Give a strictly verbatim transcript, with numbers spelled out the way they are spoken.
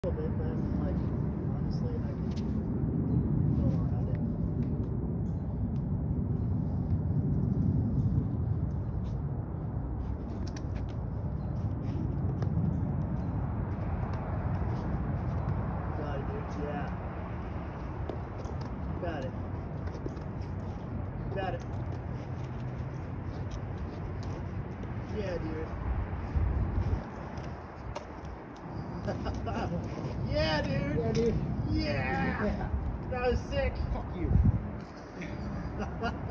A little bit, but like honestly, I can go around it. Got it, dude. Yeah. Got it. Got it. Yeah, dude. Yeah, dude. Yeah, dude. Yeah. Yeah. That was sick. Fuck you.